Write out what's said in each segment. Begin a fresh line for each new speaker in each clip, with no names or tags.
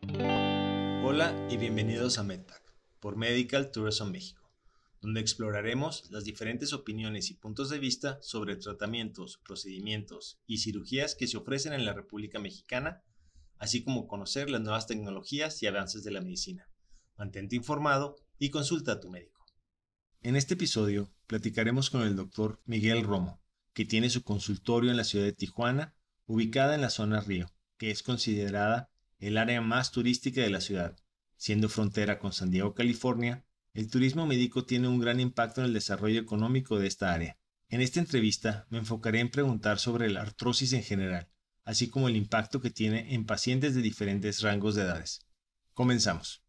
Hola y bienvenidos a MedTech por Medical Tourism México, donde exploraremos las diferentes opiniones y puntos de vista sobre tratamientos, procedimientos y cirugías que se ofrecen en la República Mexicana, así como conocer las nuevas tecnologías y avances de la medicina. Mantente informado y consulta a tu médico. En este episodio platicaremos con el doctor Miguel Romo, que tiene su consultorio en la ciudad de Tijuana, ubicada en la zona Río, que es considerada el área más turística de la ciudad. Siendo frontera con San Diego, California, el turismo médico tiene un gran impacto en el desarrollo económico de esta área. En esta entrevista me enfocaré en preguntar sobre la artrosis en general, así como el impacto que tiene en pacientes de diferentes rangos de edades. Comenzamos.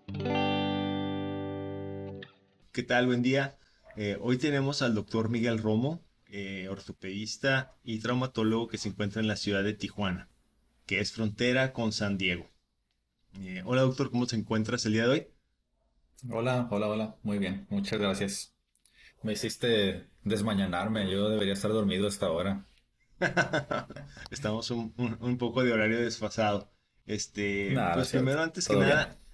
¿Qué tal? Buen día. Hoy tenemos al doctor Miguel Romo, ortopedista y traumatólogo que se encuentra en la ciudad de Tijuana, que es frontera con San Diego. Hola doctor, ¿cómo te encuentras el día de hoy?
Hola, hola, hola. Muy bien, muchas gracias. Me hiciste desmañanarme. Yo debería estar dormido hasta ahora.
Estamos un poco de horario desfasado.
Nada, es
Pues
cierto.
primero, antes que
Todo bien.
nada,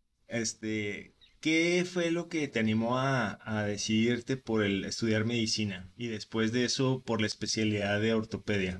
¿qué fue lo que te animó a decidirte por el estudiar medicina y después de eso por la especialidad de ortopedia?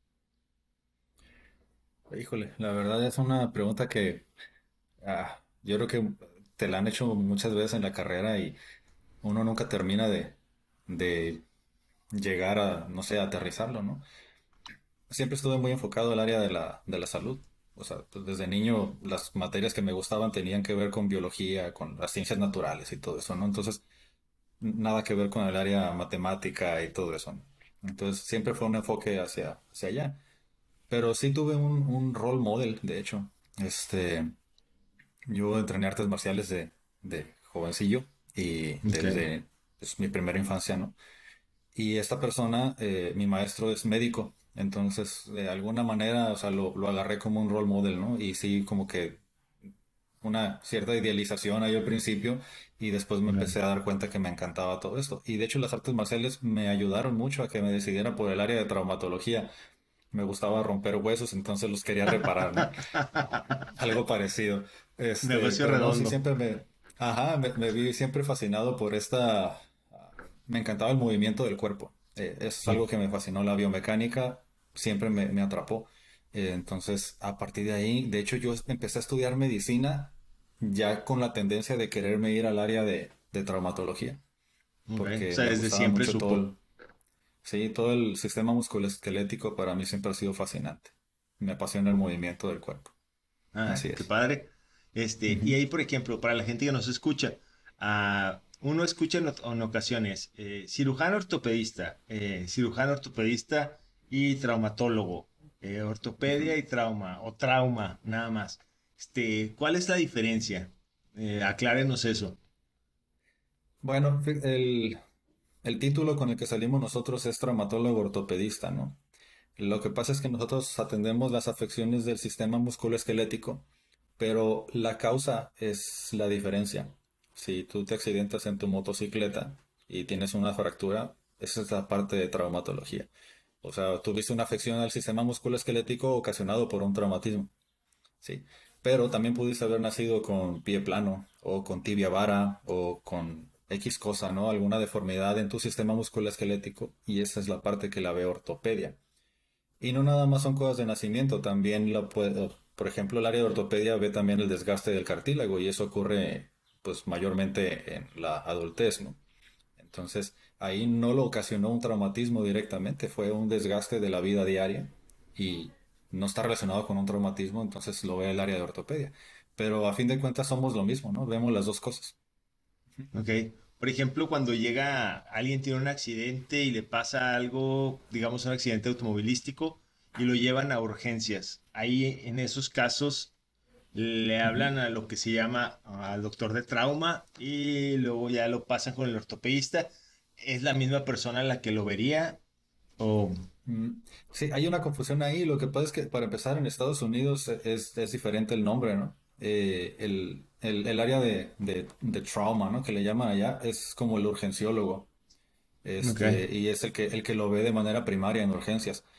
Híjole, la verdad es una pregunta que yo creo que te la han hecho muchas veces en la carrera y uno nunca termina de llegar a, no sé, a aterrizarlo, ¿no? Siempre estuve muy enfocado al área de la salud. O sea, pues desde niño las materias que me gustaban tenían que ver con biología, con las ciencias naturales y todo eso, ¿no? Entonces, nada que ver con el área matemática y todo eso, ¿no? Entonces siempre fue un enfoque hacia allá. Pero sí tuve un role model, de hecho. Este, yo entrené artes marciales de jovencillo y
Ok.
desde pues, mi primera infancia, ¿no? Y esta persona, mi maestro es médico, entonces de alguna manera, o sea, lo agarré como un role model, ¿no? Y sí, como que una cierta idealización ahí al principio y después me
Claro.
empecé a dar cuenta que me encantaba todo esto. Y de hecho las artes marciales me ayudaron mucho a que me decidiera por el área de traumatología. Me gustaba romper huesos, entonces los quería reparar, ¿no? Algo parecido.
Negocio
Pero no, sí
redondo.
siempre me vi siempre fascinado por me encantaba el movimiento del cuerpo. Es
Sí.
algo que me fascinó, la biomecánica siempre me atrapó. Entonces, a partir de ahí, de hecho, yo empecé a estudiar medicina ya con la tendencia de quererme ir al área de traumatología,
Ok. O
porque
sea,
me
desde
gustaba
siempre
mucho
supo.
sí, todo el sistema musculoesquelético para mí siempre ha sido fascinante. Me apasiona el movimiento del cuerpo.
Ah,
Así
qué
es.
padre. Y
Ujú.
ahí, por ejemplo, para la gente que nos escucha, uno escucha en ocasiones cirujano ortopedista y traumatólogo, ortopedia
Ujú.
y trauma, o trauma, nada más. ¿Cuál es la diferencia? Aclárenos eso.
Bueno, el título con el que salimos nosotros es traumatólogo ortopedista, ¿no? Lo que pasa es que nosotros atendemos las afecciones del sistema musculoesquelético, pero la causa es la diferencia. Si tú te accidentas en tu motocicleta y tienes una fractura, esa es la parte de traumatología. O sea, tuviste una afección al sistema musculoesquelético ocasionado por un traumatismo. Sí, pero también pudiste haber nacido con pie plano o con tibia vara o con X cosa, ¿no? Alguna deformidad en tu sistema musculoesquelético y esa es la parte que la ve ortopedia. Y no nada más son cosas de nacimiento, también por ejemplo, el área de ortopedia ve también el desgaste del cartílago y eso ocurre pues mayormente en la adultez, ¿no? Entonces, ahí no lo ocasionó un traumatismo directamente, fue un desgaste de la vida diaria y no está relacionado con un traumatismo, entonces lo ve el área de ortopedia. Pero a fin de cuentas somos lo mismo, ¿no? Vemos las dos cosas.
Ok. Por ejemplo, cuando llega alguien tiene un accidente y le pasa algo, digamos un accidente automovilístico, y lo llevan a urgencias. Ahí en esos casos le
Ujú.
hablan a lo que se llama al doctor de trauma y luego ya lo pasan con el ortopedista. ¿Es la misma persona la que lo vería? O,
Mm, Sí, hay una confusión ahí. Lo que pasa es que para empezar en Estados Unidos es diferente el nombre, ¿no? El área de trauma, ¿no? Que le llaman allá, es como el urgenciólogo.
ok,
Y es el que lo ve de manera primaria en urgencias.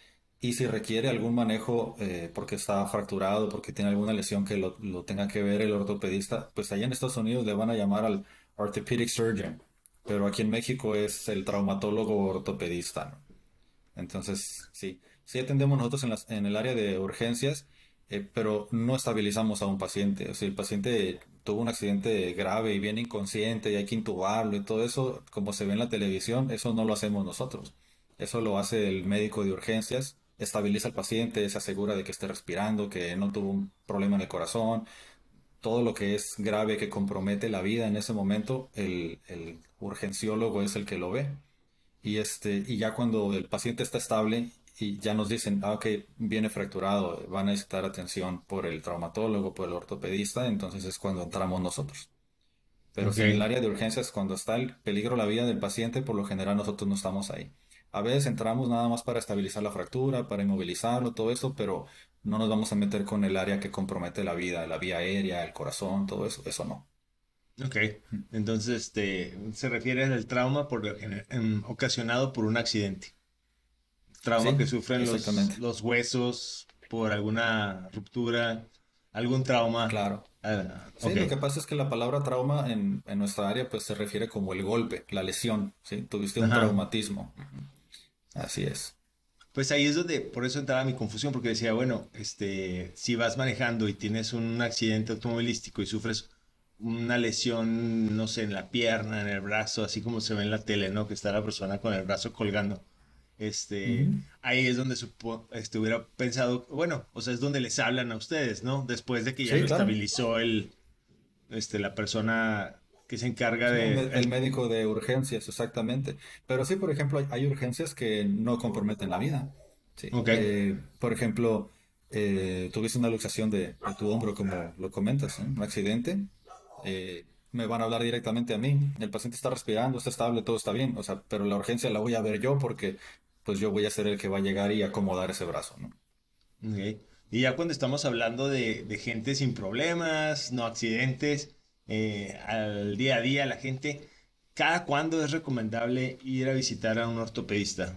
Y si requiere algún manejo porque está fracturado, porque tiene alguna lesión que lo tenga que ver el ortopedista, pues allá en Estados Unidos le van a llamar al orthopedic surgeon, pero aquí en México es el traumatólogo ortopedista, ¿no? Entonces, sí, sí atendemos nosotros en el área de urgencias, pero no estabilizamos a un paciente. O sea, el paciente tuvo un accidente grave y viene inconsciente y hay que intubarlo y todo eso, como se ve en la televisión, eso no lo hacemos nosotros. Eso lo hace el médico de urgencias, estabiliza al paciente, se asegura de que esté respirando, que no tuvo un problema en el corazón, todo lo que es grave que compromete la vida en ese momento, el urgenciólogo es el que lo ve. Y ya cuando el paciente está estable y ya nos dicen, ok, viene fracturado, va a necesitar atención por el traumatólogo, por el ortopedista, entonces es cuando entramos nosotros. Pero
Ok,
si en el área de urgencias, cuando está el peligro la vida del paciente, por lo general nosotros no estamos ahí. A veces entramos nada más para estabilizar la fractura, para inmovilizarlo, todo eso, pero no nos vamos a meter con el área que compromete la vida, la vía aérea, el corazón, todo eso, eso no.
ok. Entonces, se refiere al trauma ocasionado por un accidente. Trauma que
Sí,
sufren
exactamente.
los huesos por alguna ruptura, algún trauma.
Claro. Sí,
Ok.
lo que pasa es que la palabra trauma en nuestra área pues se refiere como el golpe, la lesión, ¿sí? Tuviste un
Ajá.
traumatismo. Así es.
Pues ahí es donde, por eso entraba mi confusión, porque decía, bueno, si vas manejando y tienes un accidente automovilístico y sufres una lesión, no sé, en la pierna, en el brazo, así como se ve en la tele, ¿no? Que está la persona con el brazo colgando.
Ujú.
Ahí es donde hubiera pensado, bueno, o sea, es donde les hablan a ustedes, ¿no? Después de que ya
Sí,
lo
claro.
estabilizó la persona que se encarga
Sí,
de,
el médico de urgencias, exactamente. Pero sí, por ejemplo, hay urgencias que no comprometen la vida. Sí.
ok,
Por ejemplo, tuviste una luxación de tu hombro, como lo comentas, ¿no? Un accidente. Me van a hablar directamente a mí. El paciente está respirando, está estable, todo está bien. O sea, pero la urgencia la voy a ver yo porque pues yo voy a ser el que va a llegar y acomodar ese brazo, ¿no?
ok. Y ya cuando estamos hablando de gente sin problemas, no accidentes, al día a día, la gente, ¿cada cuándo es recomendable ir a visitar a un ortopedista?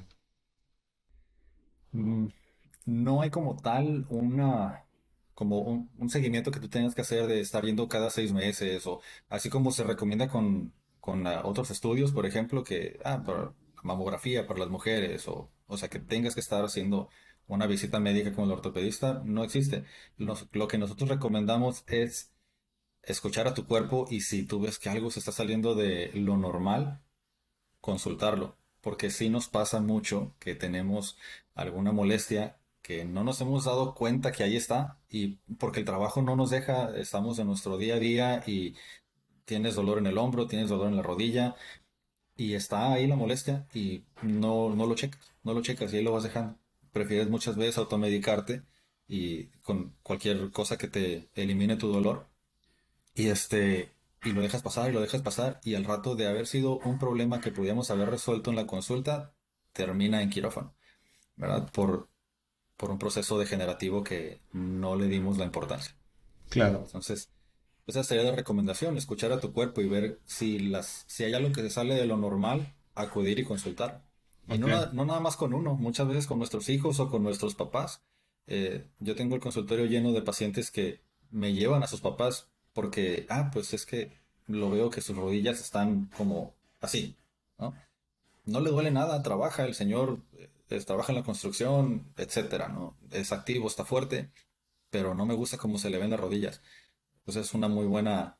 Mm, No hay como tal como un seguimiento que tú tengas que hacer de estar yendo cada 6 meses o así como se recomienda con otros estudios, por ejemplo, para mamografía para las mujeres o sea, que tengas que estar haciendo una visita médica con el ortopedista, no existe. Lo que nosotros recomendamos es escuchar a tu cuerpo y si tú ves que algo se está saliendo de lo normal, consultarlo, porque sí nos pasa mucho que tenemos alguna molestia que no nos hemos dado cuenta que ahí está y porque el trabajo no nos deja, estamos en nuestro día a día y tienes dolor en el hombro, tienes dolor en la rodilla y está ahí la molestia y no lo checas, no lo checas y ahí lo vas dejando. Prefieres muchas veces automedicarte y con cualquier cosa que te elimine tu dolor y y lo dejas pasar y lo dejas pasar, y al rato de haber sido un problema que podíamos haber resuelto en la consulta, termina en quirófano, ¿verdad? Por un proceso degenerativo que no le dimos la importancia.
Claro.
Entonces, esa sería la recomendación, escuchar a tu cuerpo y ver si hay algo que se sale de lo normal, acudir y consultar. Y
Ok.
no nada más con uno, muchas veces con nuestros hijos o con nuestros papás. Yo tengo el consultorio lleno de pacientes que me llevan a sus papás porque, pues es que lo veo que sus rodillas están como así, ¿no? No le duele nada, trabaja, el señor trabaja en la construcción, etcétera, ¿no? Es activo, está fuerte, pero no me gusta cómo se le ven las rodillas. Entonces es una muy buena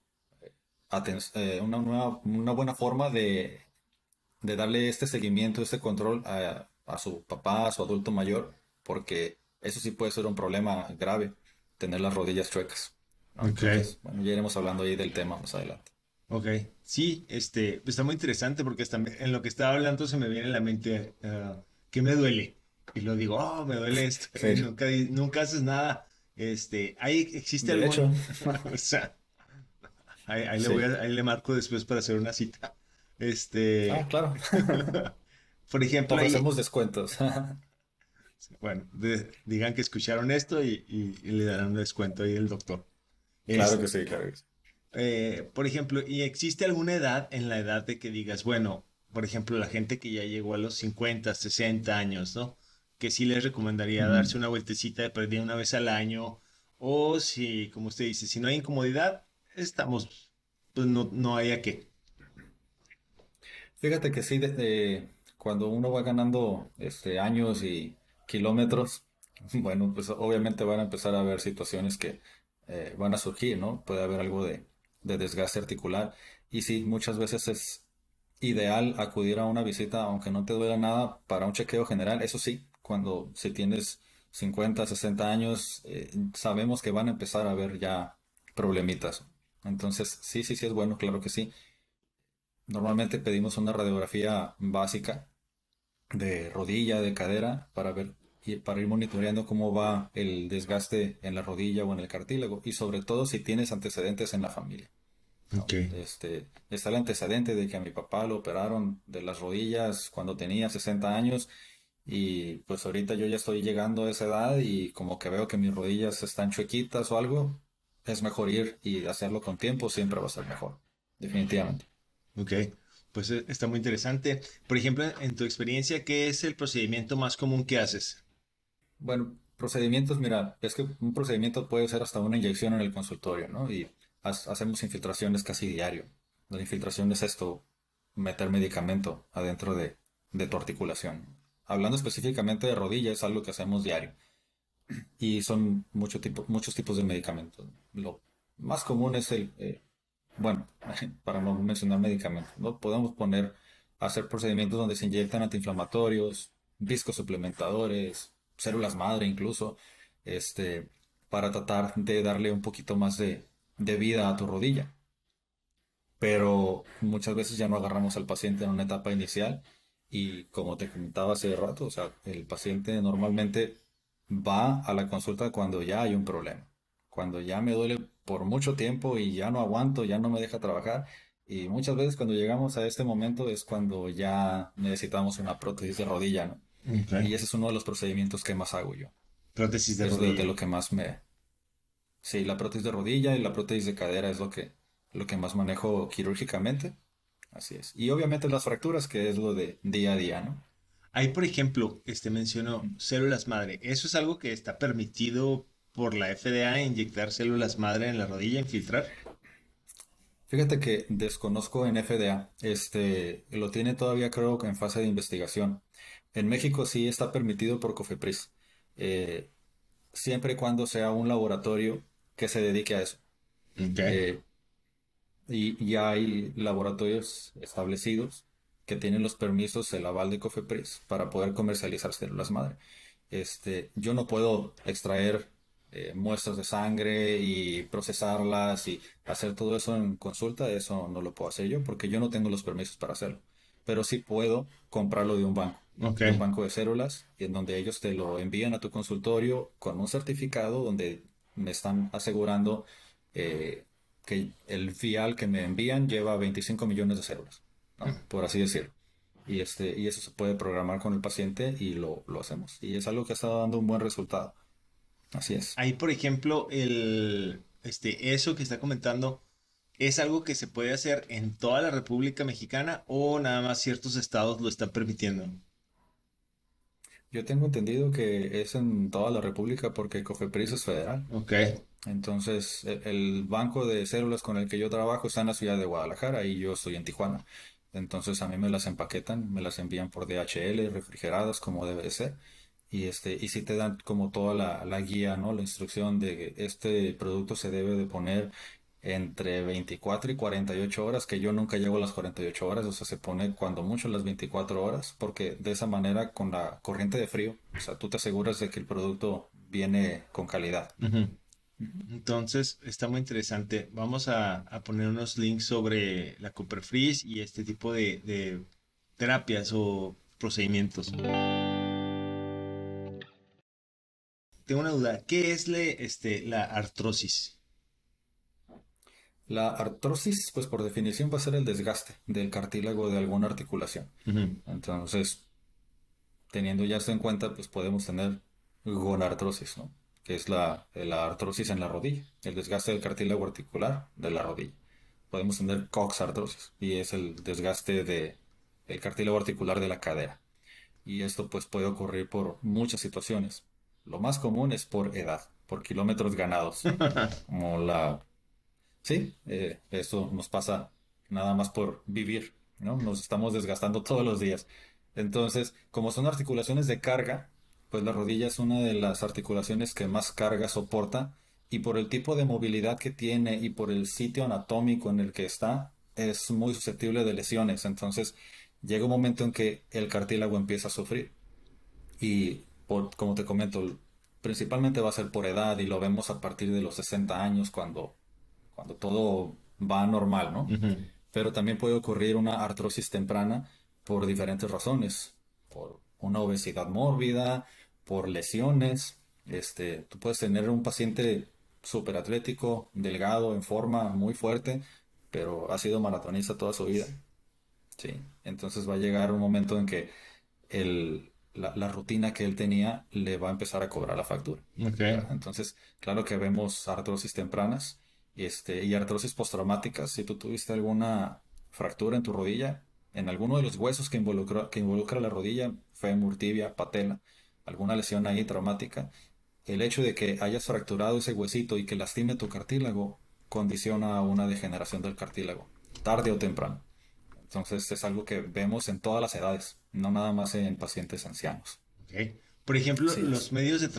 una buena forma de darle este seguimiento, este control a su papá, a su adulto mayor, porque eso sí puede ser un problema grave, tener las rodillas chuecas, ¿no?
Ok.
Entonces, bueno, ya iremos hablando ahí del tema más adelante.
Ok, sí, pues está muy interesante porque hasta en lo que estaba hablando se me viene a la mente que me duele. Y lo digo, oh, me duele esto. Y
Sí,
nunca haces nada. ¿Ahí existe
de
algún,
hecho,
o sea,
sí.
ahí le marco después para hacer una cita. Este,
Claro,
por
te
ejemplo, ahí,
ofrecemos descuentos.
bueno, digan que escucharon esto y le darán un descuento ahí el doctor.
Claro que sí, claro que sí.
Por ejemplo, ¿y existe alguna edad en la edad de que digas, bueno, por ejemplo, la gente que ya llegó a los 50, 60 años, ¿no? que sí les recomendaría
Ujú.
darse una vueltecita de perdida una vez al año, o si, como usted dice, si no hay incomodidad, estamos, pues no hay a qué.
Fíjate que sí, cuando uno va ganando años y kilómetros, bueno, pues obviamente van a empezar a haber situaciones que van a surgir, ¿no? Puede haber algo de desgaste articular. Y sí, muchas veces es ideal acudir a una visita, aunque no te duela nada, para un chequeo general. Eso sí, cuando si tienes 50, 60 años, sabemos que van a empezar a haber ya problemitas. Entonces, sí, sí, sí es bueno, claro que sí. Normalmente pedimos una radiografía básica de rodilla, de cadera, para ver y para ir monitoreando cómo va el desgaste en la rodilla o en el cartílago y sobre todo si tienes antecedentes en la familia, ¿no?
Ok.
Está el antecedente de que a mi papá lo operaron de las rodillas cuando tenía 60 años y pues ahorita yo ya estoy llegando a esa edad y como que veo que mis rodillas están chuequitas o algo, es mejor ir y hacerlo con tiempo, siempre va a ser mejor, definitivamente.
Ok, pues está muy interesante. Por ejemplo, en tu experiencia, ¿qué es el procedimiento más común que haces?
Bueno, procedimientos, mira, es que un procedimiento puede ser hasta una inyección en el consultorio, ¿no? Y hacemos infiltraciones casi diario. La infiltración es esto, meter medicamento adentro de tu articulación. Hablando específicamente de rodilla, es algo que hacemos diario. Y son muchos tipos de medicamentos. Lo más común es bueno, para no mencionar medicamentos, ¿no? Podemos hacer procedimientos donde se inyectan antiinflamatorios, discos suplementadores, células madre incluso, este, para tratar de darle un poquito más de vida a tu rodilla. Pero muchas veces ya no agarramos al paciente en una etapa inicial y como te comentaba hace rato, o sea, el paciente normalmente va a la consulta cuando ya hay un problema, cuando ya me duele por mucho tiempo y ya no aguanto, ya no me deja trabajar. Y muchas veces cuando llegamos a este momento es cuando ya necesitamos una prótesis de rodilla, ¿no?
Ok.
Y ese es uno de los procedimientos que más hago yo.
Prótesis de
Es de
rodilla.
lo que más me... Sí, la prótesis de rodilla y la prótesis de cadera es lo que más manejo quirúrgicamente. Así es. Y obviamente las fracturas, que es lo de día a día, ¿no?
Ahí, por ejemplo, mencionó células madre. ¿Eso es algo que está permitido por la FDA, inyectar células madre en la rodilla, infiltrar?
Fíjate que desconozco en FDA. Lo tiene todavía creo que en fase de investigación. En México sí está permitido por COFEPRIS. eh, Siempre y cuando sea un laboratorio que se dedique a eso.
Ok.
Eh, y ya hay laboratorios establecidos que tienen los permisos, el aval de COFEPRIS para poder comercializar células madre. Yo no puedo extraer muestras de sangre y procesarlas y hacer todo eso en consulta, eso no lo puedo hacer yo porque yo no tengo los permisos para hacerlo. Pero sí puedo comprarlo
Ok.
de un banco de células, y en donde ellos te lo envían a tu consultorio con un certificado donde me están asegurando eh, que el vial que me envían lleva 25 millones de células, ¿no? Por así decirlo. Y eso se puede programar con el paciente y lo hacemos. Y es algo que ha estado dando un buen resultado. Así es.
Ahí, por ejemplo, eso que está comentando, ¿es algo que se puede hacer en toda la República Mexicana o nada más ciertos estados lo están permitiendo?
Yo tengo entendido que es en toda la República porque COFEPRIS es federal.
Ok.
Entonces, el banco de células con el que yo trabajo está en la ciudad de Guadalajara y yo estoy en Tijuana. Entonces, a mí me las empaquetan, me las envían por DHL, refrigeradas como debe de ser. Y sí te dan como toda la guía, ¿no? La instrucción de que este producto se debe de poner entre 24 y 48 horas, que yo nunca llego a las 48 horas, o sea, se pone cuando mucho las 24 horas, porque de esa manera con la corriente de frío, o sea, tú te aseguras de que el producto viene con calidad.
Ujú. Entonces, está muy interesante. Vamos a poner unos links sobre la Copper Freeze y este tipo de terapias o procedimientos. Tengo una duda. ¿Qué es la artrosis?
La artrosis, pues por definición va a ser el desgaste del cartílago de alguna articulación.
Ujú.
Entonces, teniendo ya esto en cuenta, pues podemos tener gonartrosis, ¿no? Que es la artrosis en la rodilla, el desgaste del cartílago articular de la rodilla. Podemos tener coxartrosis y es el desgaste del cartílago articular de la cadera. y esto pues puede ocurrir por muchas situaciones. Lo más común es por edad, por kilómetros ganados, como la... Sí, eso nos pasa nada más por vivir, ¿no? Nos estamos desgastando todos los días. Entonces, como son articulaciones de carga, pues la rodilla es una de las articulaciones que más carga soporta y por el tipo de movilidad que tiene y por el sitio anatómico en el que está, es muy susceptible de lesiones. Entonces, llega un momento en que el cartílago empieza a sufrir. Y como te comento, principalmente va a ser por edad y lo vemos a partir de los 60 años cuando todo va normal, ¿no?
Ujú.
Pero también puede ocurrir una artrosis temprana por diferentes razones, por una obesidad mórbida, por lesiones. Tú puedes tener un paciente súper atlético, delgado, en forma, muy fuerte, pero ha sido maratonista toda su vida. Sí, entonces va a llegar un momento en que la rutina que él tenía le va a empezar a cobrar la factura,
Ok.
¿verdad? Entonces, claro que vemos artrosis tempranas y artrosis postraumáticas. Si tú tuviste alguna fractura en tu rodilla, en alguno de los huesos que involucra la rodilla, fémur, tibia, patela, alguna lesión ahí traumática, el hecho de que hayas fracturado ese huesito y que lastime tu cartílago condiciona una degeneración del cartílago, tarde o temprano. Entonces es algo que vemos en todas las edades, no nada más en pacientes ancianos.
Ok. Por ejemplo,
Así es.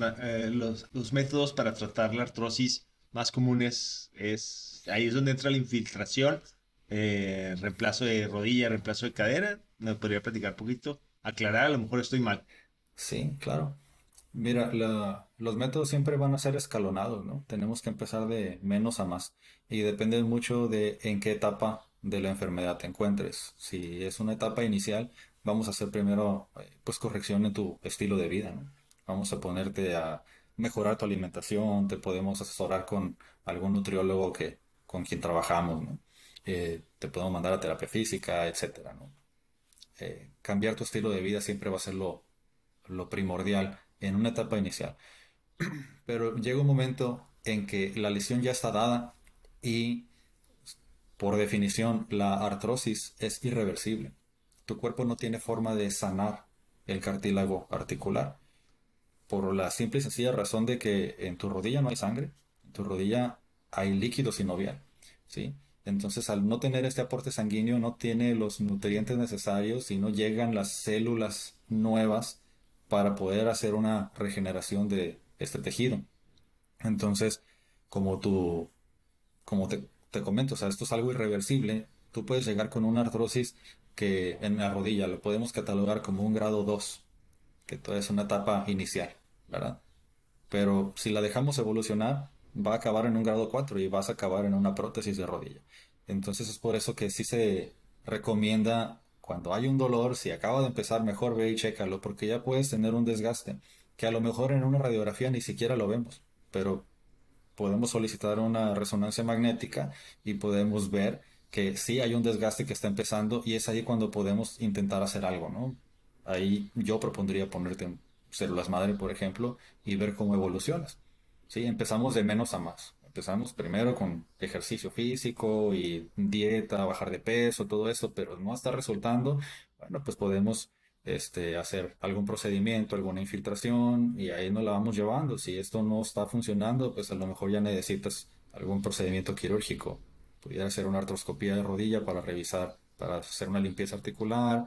los métodos para tratar la artrosis más comunes ahí es donde entra la infiltración, reemplazo de rodilla, reemplazo de cadera. ¿Me podría platicar un poquito? Aclarar, a lo mejor estoy mal.
Sí, claro. Mira, los métodos siempre van a ser escalonados, ¿no? Tenemos que empezar de menos a más y depende mucho de en qué etapa de la enfermedad te encuentres. Si es una etapa inicial, vamos a hacer primero, pues, corrección en tu estilo de vida, ¿no? Vamos a ponerte a mejorar tu alimentación, te podemos asesorar con algún nutriólogo con quien trabajamos, ¿no? Te podemos mandar a terapia física, etcétera, ¿no? Cambiar tu estilo de vida siempre va a ser lo primordial en una etapa inicial. Pero llega un momento en que la lesión ya está dada y por definición la artrosis es irreversible. Tu cuerpo no tiene forma de sanar el cartílago articular por la simple y sencilla razón de que en tu rodilla no hay sangre, en tu rodilla hay líquido sinovial, ¿sí? Entonces, al no tener este aporte sanguíneo, no tiene los nutrientes necesarios y no llegan las células nuevas para poder hacer una regeneración de este tejido. Entonces, como tú, como te comento, o sea, esto es algo irreversible. Tú puedes llegar con una artrosis que en la rodilla lo podemos catalogar como un grado 2, que todavía es una etapa inicial, ¿verdad? Pero si la dejamos evolucionar, va a acabar en un grado 4 y vas a acabar en una prótesis de rodilla. Entonces es por eso que sí se recomienda cuando hay un dolor, si acaba de empezar, mejor ve y chécalo, porque ya puedes tener un desgaste, que a lo mejor en una radiografía ni siquiera lo vemos, pero podemos solicitar una resonancia magnética y podemos ver que sí hay un desgaste que está empezando y es ahí cuando podemos intentar hacer algo, ¿no? Ahí yo propondría ponerte en células madre, por ejemplo, y ver cómo evolucionas. Sí, empezamos de menos a más. Empezamos primero con ejercicio físico y dieta, bajar de peso, todo eso, pero no está resultando. Bueno, pues podemos hacer algún procedimiento, alguna infiltración y ahí nos la vamos llevando. Si esto no está funcionando, pues a lo mejor ya necesitas algún procedimiento quirúrgico. Pudiera ser una artroscopía de rodilla para revisar, para hacer una limpieza articular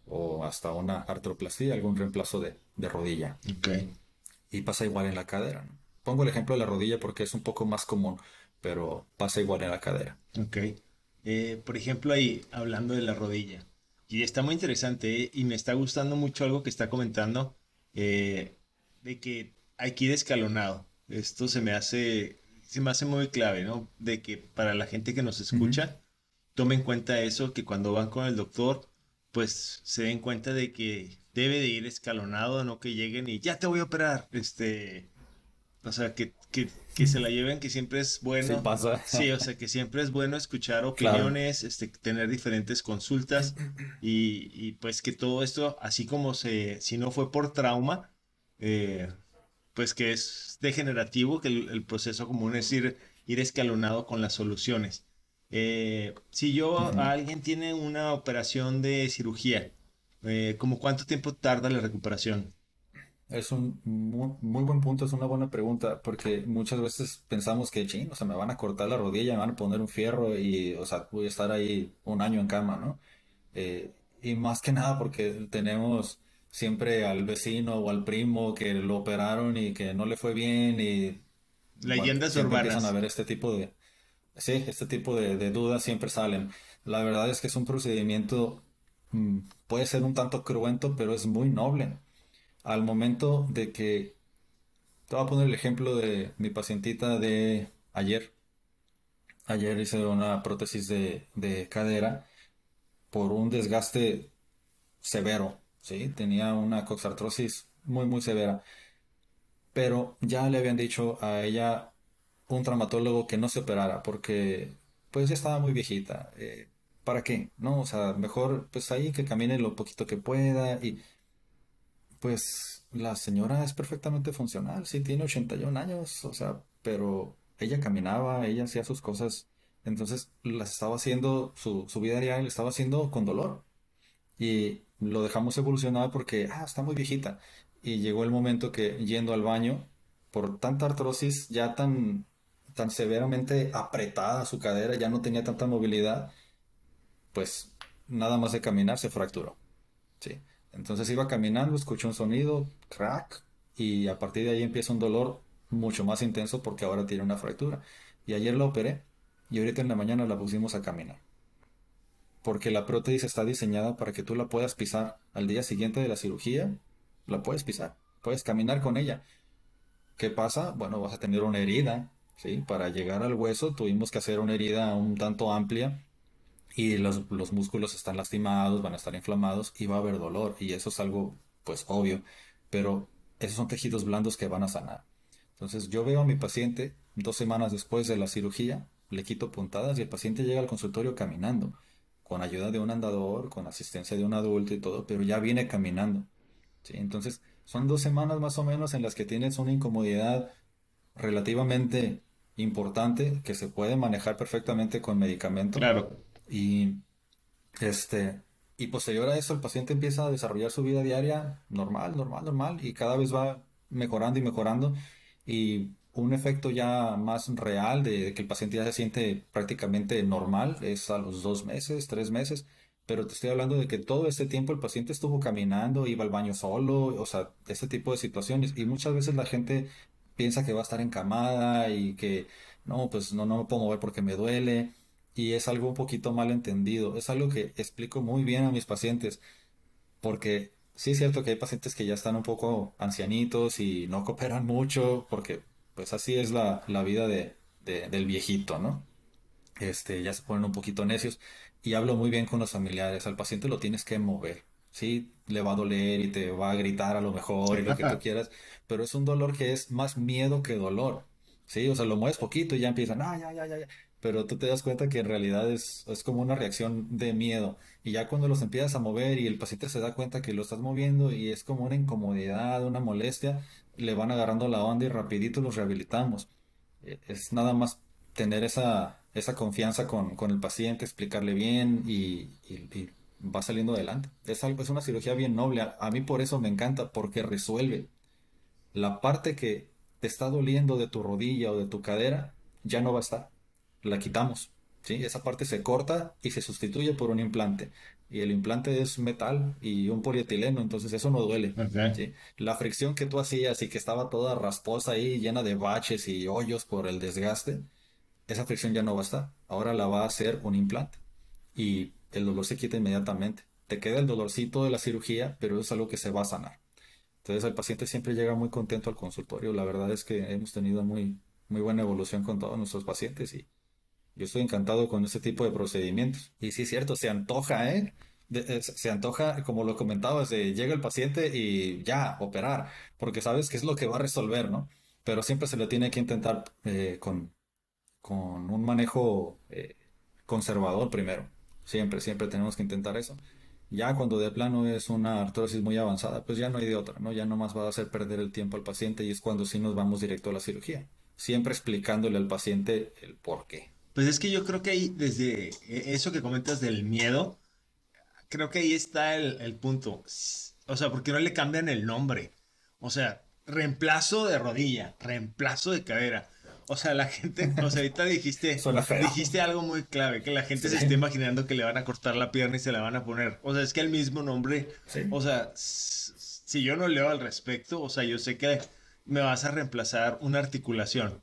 o hasta una artroplastía, algún reemplazo de rodilla.
Ok.
Y pasa igual en la cadera, ¿no? Pongo el ejemplo de la rodilla porque es un poco más común, pero pasa igual en la cadera.
Ok. Por ejemplo, ahí, hablando de la rodilla. Y está muy interesante, y me está gustando mucho algo que está comentando, eh, de que hay que ir escalonado. Esto se me hace muy clave, ¿no? De que para la gente que nos
Ujú.
escucha, tome en cuenta eso, que cuando van con el doctor, pues se den cuenta de que debe de ir escalonado, no que lleguen y ya te voy a operar. O sea, que se la lleven, que siempre es
Sí
bueno.
pasa,
Sí, o sea, que siempre es bueno escuchar
claro.
opiniones, tener diferentes consultas y pues que todo esto, así como si no fue por trauma, eh, pues que es degenerativo, que el proceso común es ir escalonado con las soluciones. Si
Ujú.
alguien tiene una operación de cirugía ¿Cómo cuánto tiempo tarda la recuperación?
Es un muy buen punto, es una buena pregunta, porque muchas veces pensamos que, ching, o sea, me van a cortar la rodilla, me van a poner un fierro y, o sea, voy a estar ahí un año en cama, ¿no? Y más que nada porque tenemos siempre al vecino o al primo que lo operaron y que no le fue bien y, bueno,
Leyendas
siempre empiezan a
urbanas.
haber sí, este tipo de dudas siempre salen. La verdad es que es un procedimiento, puede ser un tanto cruento, pero es muy noble. Al momento de que, te voy a poner el ejemplo de mi pacientita de ayer. Ayer hice una prótesis de cadera por un desgaste severo, ¿sí? Tenía una coxartrosis muy severa, pero ya le habían dicho a ella un traumatólogo que no se operara porque pues ya estaba muy viejita. ¿Para qué? ¿No? O sea, mejor pues ahí que camine lo poquito que pueda y pues la señora es perfectamente funcional, sí, tiene 81 años, o sea, pero ella caminaba, ella hacía sus cosas, entonces las estaba haciendo, su vida diaria la estaba haciendo con dolor. Y lo dejamos evolucionar porque, está muy viejita. Y llegó el momento que yendo al baño, por tanta artrosis ya tan severamente apretada su cadera, ya no tenía tanta movilidad, pues nada más de caminar se fracturó. Sí. Entonces iba caminando, escuchó un sonido, crack, y a partir de ahí empieza un dolor mucho más intenso porque ahora tiene una fractura. Y ayer la operé y ahorita en la mañana la pusimos a caminar porque la prótesis está diseñada para que tú la puedas pisar. Al día siguiente de la cirugía, la puedes pisar, puedes caminar con ella. ¿Qué pasa? Bueno, vas a tener una herida, ¿sí? Para llegar al hueso tuvimos que hacer una herida un tanto amplia y los músculos están lastimados, van a estar inflamados y va a haber dolor y eso es algo, pues, obvio, pero esos son tejidos blandos que van a sanar. Entonces yo veo a mi paciente 2 semanas después de la cirugía, le quito puntadas y el paciente llega al consultorio caminando, con ayuda de un andador, con asistencia de un adulto y todo, pero ya viene caminando. ¿Sí? Entonces son 2 semanas más o menos en las que tienes una incomodidad relativamente importante que se puede manejar perfectamente con medicamento
Claro.
y este, y posterior a eso, el paciente empieza a desarrollar su vida diaria normal, y cada vez va mejorando y mejorando. Y un efecto ya más real de que el paciente ya se siente prácticamente normal es a los 2 meses, 3 meses. Pero te estoy hablando de que todo este tiempo el paciente estuvo caminando, iba al baño solo, o sea, este tipo de situaciones. Y muchas veces la gente piensa que va a estar encamada y que no, pues no me puedo mover porque me duele y es algo un poquito mal entendido. Es algo que explico muy bien a mis pacientes, porque sí es cierto que hay pacientes que ya están un poco ancianitos y no cooperan mucho, porque pues así es la vida del viejito, ¿no? Ya se ponen un poquito necios y hablo muy bien con los familiares. Al paciente lo tienes que mover. Sí, le va a doler y te va a gritar a lo mejor y lo que tú quieras, pero es un dolor que es más miedo que dolor. Sí, o sea, lo mueves poquito y ya empiezan, ya. Pero tú te das cuenta que en realidad es como una reacción de miedo. Y ya cuando los empiezas a mover y el paciente se da cuenta que lo estás moviendo y es como una incomodidad, una molestia, le van agarrando la onda y rapidito los rehabilitamos. Es nada más tener esa confianza con el paciente, explicarle bien y va saliendo adelante. Es una cirugía bien noble. A mí por eso me encanta, porque resuelve. La parte que te está doliendo de tu rodilla o de tu cadera ya no va a estar. La quitamos. ¿Sí? Esa parte se corta y se sustituye por un implante. Y el implante es metal y un polietileno, entonces eso no duele.
Ok.
¿Sí? La fricción que tú hacías y que estaba toda rasposa ahí, llena de baches y hoyos por el desgaste, esa fricción ya no va a estar. Ahora la va a hacer un implante. Y el dolor se quita inmediatamente. Te queda el dolorcito de la cirugía, pero es algo que se va a sanar. Entonces el paciente siempre llega muy contento al consultorio. La verdad es que hemos tenido muy buena evolución con todos nuestros pacientes y yo estoy encantado con este tipo de procedimientos. Y sí es cierto, se antoja, ¿eh? Se antoja, como lo comentabas, de llega el paciente y ya, operar, porque sabes que es lo que va a resolver, ¿no? Pero siempre se lo tiene que intentar con un manejo conservador primero. Siempre tenemos que intentar eso. Ya cuando de plano es una artrosis muy avanzada, pues ya no hay de otra, ¿no? Ya nomás va a hacer perder el tiempo al paciente y es cuando sí nos vamos directo a la cirugía. Siempre explicándole al paciente el por qué.
Pues es que yo creo que hay desde eso que comentas del miedo, creo que ahí está el punto. O sea, ¿por qué no le cambian el nombre? O sea, reemplazo de rodilla, reemplazo de cadera. O sea, la gente, o sea, ahorita
Suena feo.
dijiste algo muy clave, que la gente
Sí,
se esté imaginando que le van a cortar la pierna y se la van a poner. O sea, es que el mismo nombre,
sí,
o sea, si yo no leo al respecto, o sea, yo sé que me vas a reemplazar una articulación.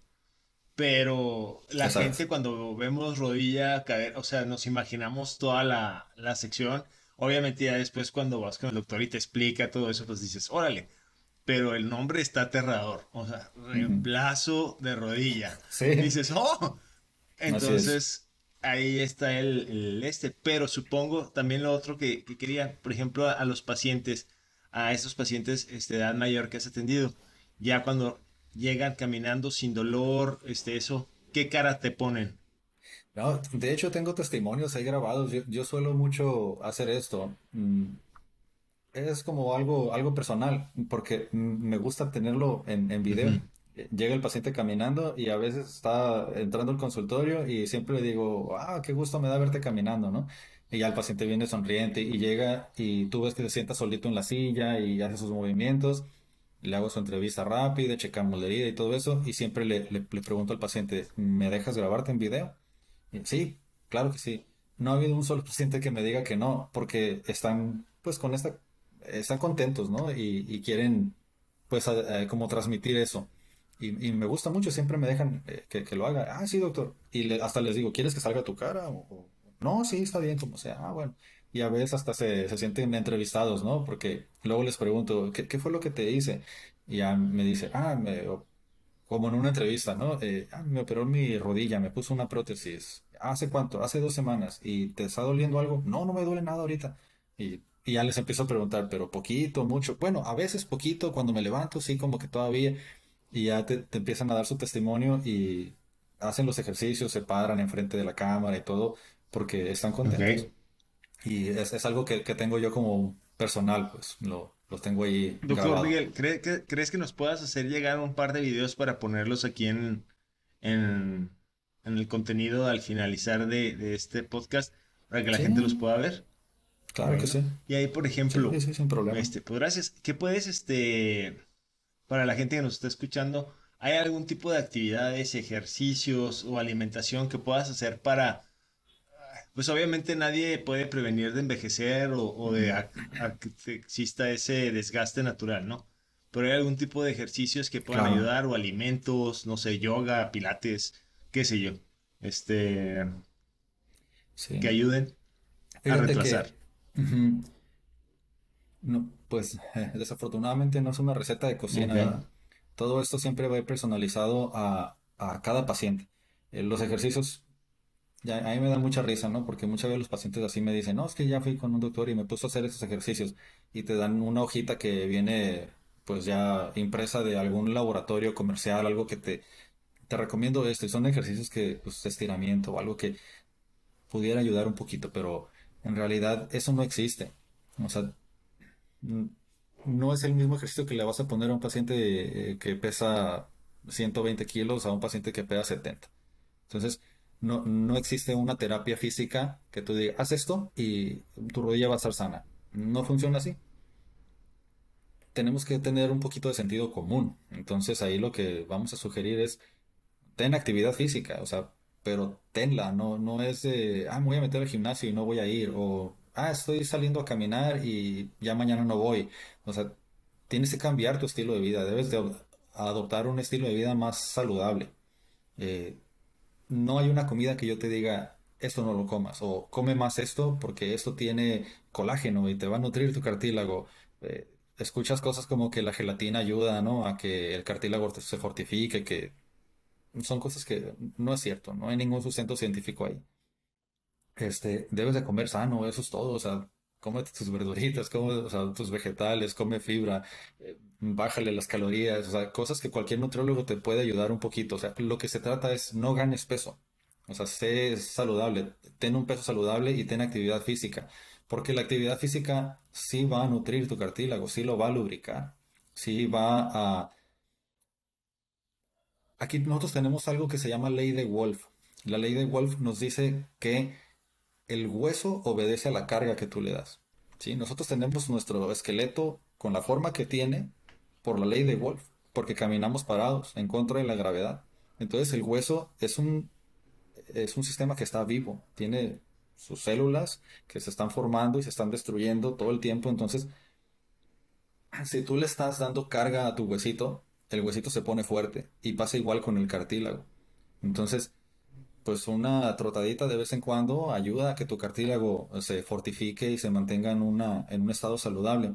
Pero la
exacto.
gente cuando vemos rodilla, cadera, o sea, nos imaginamos toda la sección. Obviamente ya después cuando vas con el doctor y te explica todo eso, pues dices, órale, pero el nombre está aterrador. O sea,
Ujú.
reemplazo de rodilla.
Sí,
Dices, oh,
así es.
entonces ahí está pero supongo también lo otro que quería, por ejemplo, a los pacientes, a esos pacientes de edad mayor que has atendido, ya cuando llegan caminando sin dolor, eso, ¿qué cara te ponen?
No, de hecho, tengo testimonios ahí grabados. Yo suelo mucho hacer esto. Es como algo personal, porque me gusta tenerlo en video.
Ujú.
Llega el paciente caminando y a veces está entrando al consultorio y siempre le digo, ah, qué gusto me da verte caminando, ¿no? Y ya el paciente viene sonriente y llega y tú ves que se sienta solito en la silla y hace sus movimientos. Le hago su entrevista rápida, checamos la herida y todo eso. Y siempre le pregunto al paciente, ¿me dejas grabarte en video? Y, sí, claro que sí. No ha habido un solo paciente que me diga que no, porque están, pues, están contentos, ¿no? Y quieren, pues, como transmitir eso. Y me gusta mucho, siempre me dejan que lo haga. Ah, sí, doctor. Y hasta les digo, ¿quieres que salga tu cara? No, sí, está bien, como sea. Ah, bueno. Y a veces hasta se sienten entrevistados, ¿no? Porque luego les pregunto, ¿qué fue lo que te hice? Y ya me dice, como en una entrevista, ¿no? Me operó mi rodilla, me puso una prótesis. ¿Hace cuánto? Hace 2 semanas. ¿Y te está doliendo algo? No, no me duele nada ahorita. Y ya les empiezo a preguntar, pero poquito, mucho. Bueno, a veces poquito, cuando me levanto, sí, como que todavía. Y ya te empiezan a dar su testimonio y hacen los ejercicios, se paran enfrente de la cámara y todo, porque están contentos.
Ok.
Y es algo que tengo yo como personal, pues lo tengo ahí
Doctor
grabado.
Miguel, ¿crees que nos puedas hacer llegar un par de videos para ponerlos aquí en, en el contenido al finalizar de este podcast para que la
Sí,
gente los pueda ver?
claro que
Bueno,
sí.
y ahí, por
Sí, sí,
ejemplo,
sí, sin problema.
pues gracias. ¿Qué puedes, para la gente que nos está escuchando, hay algún tipo de actividades, ejercicios o alimentación que puedas hacer para, pues obviamente nadie puede prevenir de envejecer o de
Ujú.
a que exista ese desgaste natural, ¿no? Pero hay algún tipo de ejercicios que puedan
Claro,
ayudar o alimentos, no sé, yoga, pilates, qué sé yo, este, que
sí.
ayuden a
Fíjate
retrasar.
que, ujú, no, pues desafortunadamente no es una receta de cocina,
Ok.
¿verdad? Todo esto siempre va a ir personalizado a cada paciente. Los ejercicios, ya, a mí me da mucha risa, ¿no? Porque muchas veces los pacientes así me dicen, no, es que ya fui con un doctor y me puso a hacer esos ejercicios y te dan una hojita que viene pues ya impresa de algún laboratorio comercial, algo que te recomiendo esto y son ejercicios que, pues, estiramiento o algo que pudiera ayudar un poquito, pero en realidad eso no existe. O sea, mm, no es el mismo ejercicio que le vas a poner a un paciente que pesa 120 kilos a un paciente que pesa 70. Entonces, no existe una terapia física que tú digas, haz esto y tu rodilla va a estar sana. No funciona así. Tenemos que tener un poquito de sentido común. Entonces, ahí lo que vamos a sugerir es ten actividad física, o sea, pero tenla, no es de, me voy a meter al gimnasio y no voy a ir, o, estoy saliendo a caminar y ya mañana no voy. O sea, tienes que cambiar tu estilo de vida, debes de adoptar un estilo de vida más saludable. Eh, no hay una comida que yo te diga, esto no lo comas, o come más esto porque esto tiene colágeno y te va a nutrir tu cartílago. Escuchas cosas como que la gelatina ayuda, ¿no? A que el cartílago se fortifique, que son cosas que no es cierto, no hay ningún sustento científico ahí. Debes de comer sano, eso es todo, o sea, cómete tus verduritas, come, o sea, tus vegetales, come fibra, bájale las calorías, o sea, cosas que cualquier nutriólogo te puede ayudar un poquito, o sea, lo que se trata es no ganes peso, o sea, sé saludable, ten un peso saludable y ten actividad física, porque la actividad física sí va a nutrir tu cartílago, sí lo va a lubricar, sí va a. Aquí nosotros tenemos algo que se llama ley de Wolf. La ley de Wolf nos dice que el hueso obedece a la carga que tú le das. ¿Sí? Nosotros tenemos nuestro esqueleto con la forma que tiene por la ley de Wolf, porque caminamos parados en contra de la gravedad. Entonces el hueso es un sistema que está vivo, tiene sus células que se están formando y se están destruyendo todo el tiempo. Entonces, si tú le estás dando carga a tu huesito, el huesito se pone fuerte y pasa igual con el cartílago. Entonces, pues una trotadita de vez en cuando ayuda a que tu cartílago se fortifique y se mantenga en un estado saludable.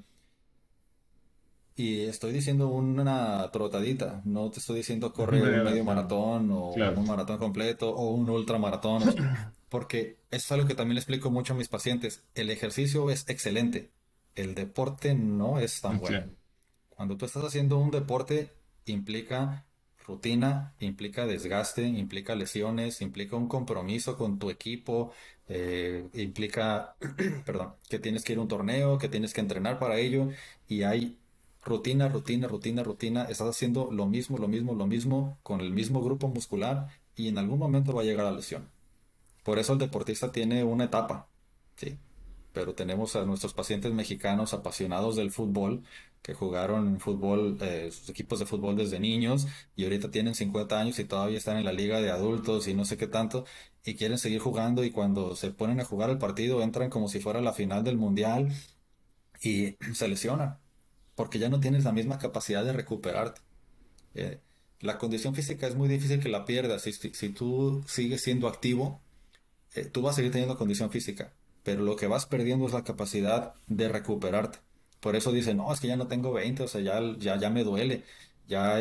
Y estoy diciendo una trotadita, no te estoy diciendo corre un
Breve,
medio
claro,
maratón o
claro.
un maratón completo o un ultramaratón, porque eso es algo que también le explico mucho a mis pacientes. El ejercicio es excelente, el deporte no es tan
Ok.
bueno. Cuando tú estás haciendo un deporte, implica rutina, implica desgaste, implica lesiones, implica un compromiso con tu equipo, implica, perdón, que tienes que ir a un torneo, que tienes que entrenar para ello, y hay rutina, rutina, rutina, rutina. Estás haciendo lo mismo, lo mismo, lo mismo, con el mismo grupo muscular, y en algún momento va a llegar la lesión. Por eso el deportista tiene una etapa, ¿sí? Pero tenemos a nuestros pacientes mexicanos apasionados del fútbol, que jugaron fútbol, sus equipos de fútbol desde niños y ahorita tienen 50 años y todavía están en la liga de adultos y no sé qué tanto y quieren seguir jugando y cuando se ponen a jugar el partido entran como si fuera la final del mundial y se lesionan porque ya no tienes la misma capacidad de recuperarte. Eh, la condición física es muy difícil que la pierdas si tú sigues siendo activo, tú vas a seguir teniendo condición física, pero lo que vas perdiendo es la capacidad de recuperarte. Por eso dicen, no, es que ya no tengo 20, o sea, ya me duele. Ya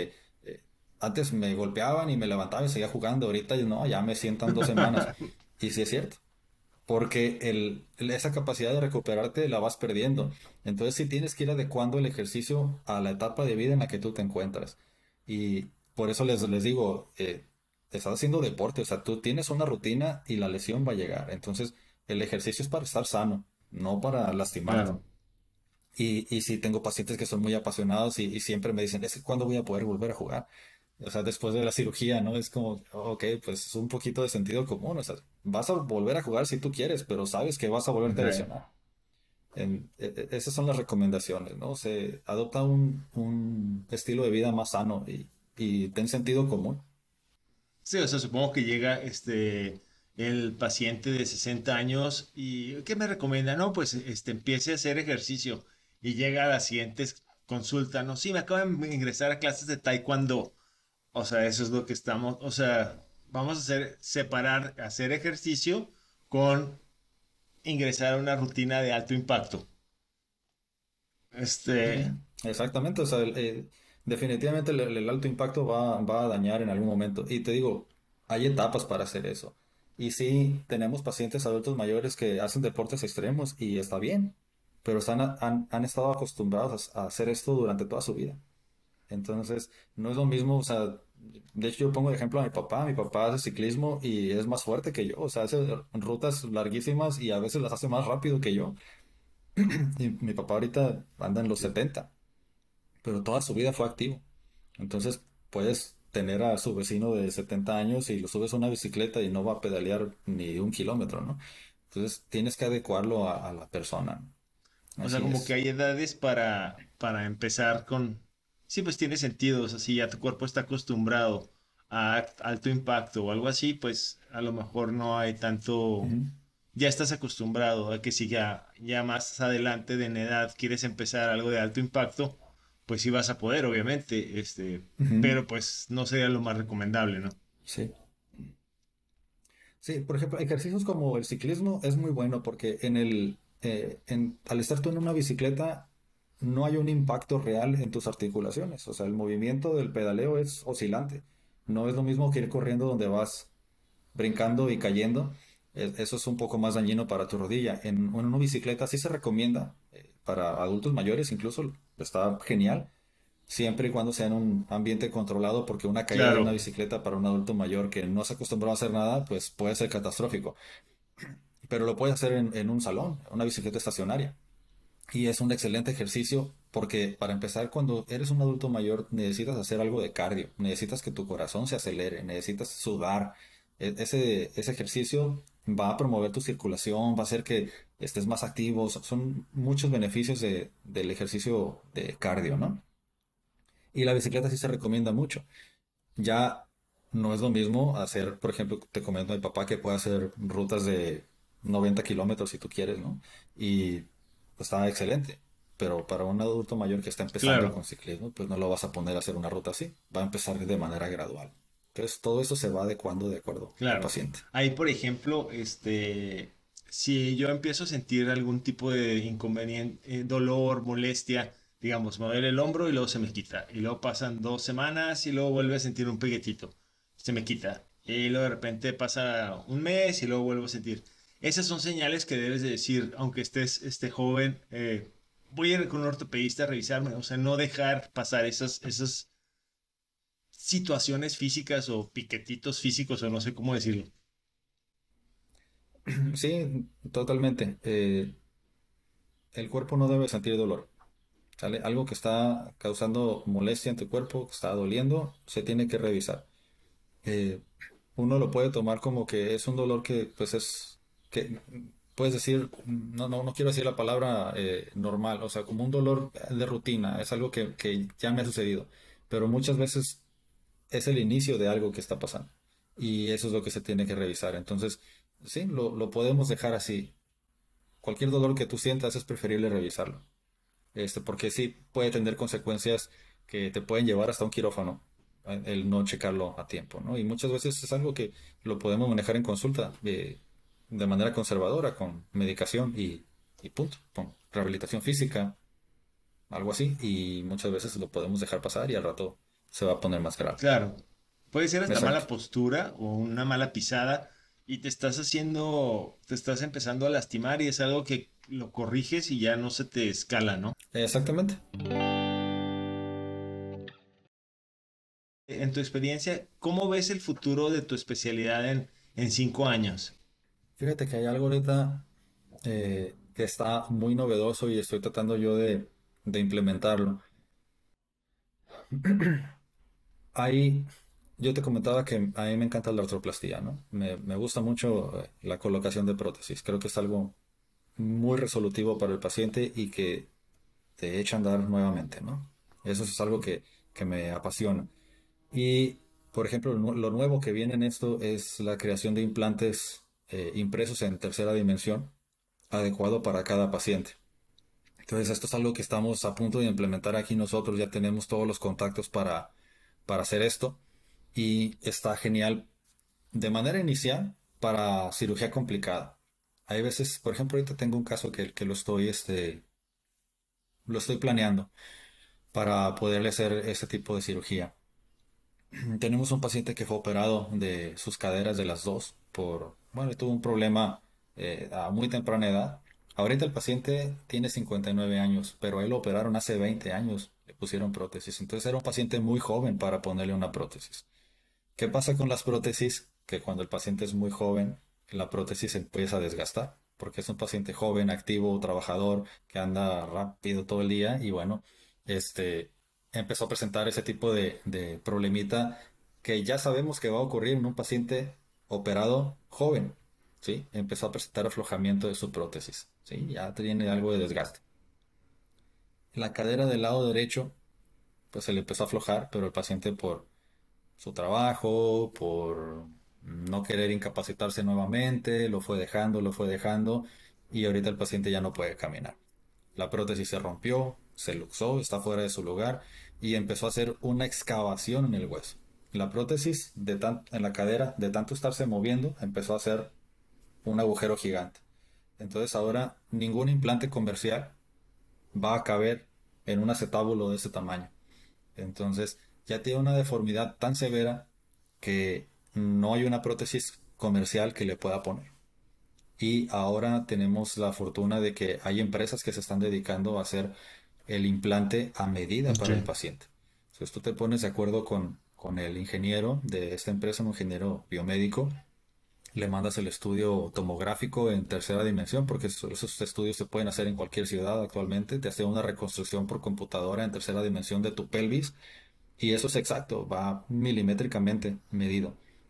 antes me golpeaban y me levantaba y seguía jugando, ahorita no, ya me sientan 2 semanas. Y sí es cierto, porque esa capacidad de recuperarte la vas perdiendo. Entonces sí tienes que ir adecuando el ejercicio a la etapa de vida en la que tú te encuentras. Y por eso les digo, estás haciendo deporte, o sea, tú tienes una rutina y la lesión va a llegar. Entonces el ejercicio es para estar sano, no para lastimarte.
Claro.
Y sí tengo pacientes que son muy apasionados y siempre me dicen, es que ¿cuándo voy a poder volver a jugar? O sea, después de la cirugía, ¿no? Es como, ok, pues es un poquito de sentido común. O sea, vas a volver a jugar si tú quieres, pero sabes que vas a volverte a
Ok.
lesionar. Esas son las recomendaciones, ¿no? Se adopta un estilo de vida más sano y ten sentido común.
Sí, o sea, supongo que llega el paciente de 60 años y ¿qué me recomienda? No, pues empiece a hacer ejercicio y llega a la siguiente consulta, no, sí, me acaban de ingresar a clases de taekwondo. O sea, eso es lo que estamos, o sea, vamos a separar hacer ejercicio con ingresar a una rutina de alto impacto.
Ujú.
Este,
Exactamente, o sea, definitivamente el alto impacto va a dañar en algún momento. Y te digo, hay etapas para hacer eso. Y sí, tenemos pacientes adultos mayores que hacen deportes extremos y está bien, pero han estado acostumbrados a hacer esto durante toda su vida. Entonces, no es lo mismo, o sea, de hecho yo pongo de ejemplo a mi papá hace ciclismo y es más fuerte que yo, o sea, hace rutas larguísimas y a veces las hace más rápido que yo. Y mi papá ahorita anda en los 70 pero toda su vida fue activo. Entonces puedes tener a su vecino de 70 años y lo subes a una bicicleta y no va a pedalear ni 1 kilómetro, ¿no? Entonces tienes que adecuarlo a la persona.
o sea,
Así
como que
es.
hay edades para empezar con, sí, pues tiene sentido, o sea, si ya tu cuerpo está acostumbrado a alto impacto o algo así, pues a lo mejor no hay tanto,
Ujú,
ya estás acostumbrado a que si ya más adelante de en edad quieres empezar algo de alto impacto, pues sí vas a poder, obviamente,
ujú,
pero pues no sería lo más recomendable, ¿no?
sí. Sí, por ejemplo, ejercicios como el ciclismo es muy bueno porque al estar tú en una bicicleta no hay un impacto real en tus articulaciones. O sea, el movimiento del pedaleo es oscilante. No es lo mismo que ir corriendo donde vas brincando y cayendo. Eso es un poco más dañino para tu rodilla. En una bicicleta sí se recomienda para adultos mayores, incluso está genial, siempre y cuando sea en un ambiente controlado, porque una caída de una
Claro,
bicicleta para un adulto mayor que no se acostumbró a hacer nada, pues puede ser catastrófico. Pero lo puede hacer en un salón, una bicicleta estacionaria. Y es un excelente ejercicio porque para empezar, cuando eres un adulto mayor, necesitas hacer algo de cardio, necesitas que tu corazón se acelere, necesitas sudar. Ese ejercicio va a promover tu circulación, va a hacer que estés más activo. Son muchos beneficios del ejercicio de cardio, ¿no? Y la bicicleta sí se recomienda mucho. Ya no es lo mismo hacer, por ejemplo, te comento a mi papá que puede hacer rutas de 90 kilómetros si tú quieres, ¿no? Y pues, está excelente. Pero para un adulto mayor que está empezando
Claro,
con ciclismo, pues no lo vas a poner a hacer una ruta así. Va a empezar de manera gradual. Entonces todo eso se va adecuando de acuerdo al
claro.
paciente.
Ahí, por ejemplo, si yo empiezo a sentir algún tipo de inconveniente, dolor, molestia, digamos, me duele el hombro y luego se me quita. Y luego pasan 2 semanas y luego vuelve a sentir un peguetito. Se me quita. Y luego de repente pasa un mes y luego vuelvo a sentir. Esas son señales que debes de decir, aunque estés joven, voy a ir con un ortopedista a revisarme. O sea, no dejar pasar esas situaciones físicas o piquetitos físicos o no sé cómo decirlo.
Sí, totalmente. El cuerpo no debe sentir dolor. ¿Sale? Algo que está causando molestia en tu cuerpo, que está doliendo, se tiene que revisar. eh, Uno lo puede tomar como que es un dolor que, pues es, que puedes decir, no quiero decir la palabra normal, o sea, como un dolor de rutina, es algo que ya me ha sucedido, pero muchas veces es el inicio de algo que está pasando y eso es lo que se tiene que revisar. Entonces, sí, lo podemos dejar así. Cualquier dolor que tú sientas es preferible revisarlo, porque sí puede tener consecuencias que te pueden llevar hasta un quirófano, el no checarlo a tiempo, ¿no? Y muchas veces es algo que lo podemos manejar en consulta de manera conservadora, con medicación y punto, con rehabilitación física, algo así, y muchas veces lo podemos dejar pasar y al rato se va a poner más grave.
Claro, puede ser hasta
Exacto.
mala postura o una mala pisada y te estás empezando a lastimar y es algo que lo corriges y ya no se te escala, ¿no?
Exactamente.
En tu experiencia, ¿cómo ves el futuro de tu especialidad en 5 años?
Fíjate que hay algo ahorita que está muy novedoso y estoy tratando yo de implementarlo. Ahí yo te comentaba que a mí me encanta la artroplastía, ¿no? Me gusta mucho la colocación de prótesis. Creo que es algo muy resolutivo para el paciente y que te echa a andar nuevamente, ¿no? Eso es algo que me apasiona. Y, por ejemplo, lo nuevo que viene en esto es la creación de implantes impresos en tercera dimensión, adecuado para cada paciente. Entonces, esto es algo que estamos a punto de implementar aquí nosotros. Ya tenemos todos los contactos para hacer esto y está genial de manera inicial para cirugía complicada. Hay veces, por ejemplo, ahorita tengo un caso que lo estoy planeando para poderle hacer este tipo de cirugía. Tenemos un paciente que fue operado de sus caderas de las dos bueno, tuvo un problema a muy temprana edad. Ahorita el paciente tiene 59 años, pero a él lo operaron hace 20 años, le pusieron prótesis. Entonces era un paciente muy joven para ponerle una prótesis. ¿Qué pasa con las prótesis? Que cuando el paciente es muy joven, la prótesis se empieza a desgastar, porque es un paciente joven, activo, trabajador, que anda rápido todo el día y bueno, este empezó a presentar ese tipo de problemita que ya sabemos que va a ocurrir en un paciente operado joven, ¿sí? Empezó a presentar aflojamiento de su prótesis, ¿sí? Ya tiene algo de desgaste. La cadera del lado derecho, pues se le empezó a aflojar, pero el paciente por su trabajo, por no querer incapacitarse nuevamente, lo fue dejando y ahorita el paciente ya no puede caminar. La prótesis se rompió, se luxó, está fuera de su lugar y empezó a hacer una excavación en el hueso. La prótesis en la cadera, de tanto estarse moviendo, empezó a hacer un agujero gigante. Entonces ahora ningún implante comercial va a caber en un acetábulo de ese tamaño. Entonces ya tiene una deformidad tan severa que no hay una prótesis comercial que le pueda poner. Y ahora tenemos la fortuna de que hay empresas que se están dedicando a hacer el implante a medida
Ok.
para el paciente. Entonces tú te pones de acuerdo con el ingeniero de esta empresa, un ingeniero biomédico, le mandas el estudio tomográfico en tercera dimensión, porque esos estudios se pueden hacer en cualquier ciudad actualmente, te hace una reconstrucción por computadora en tercera dimensión de tu pelvis y eso es exacto, va milimétricamente medido.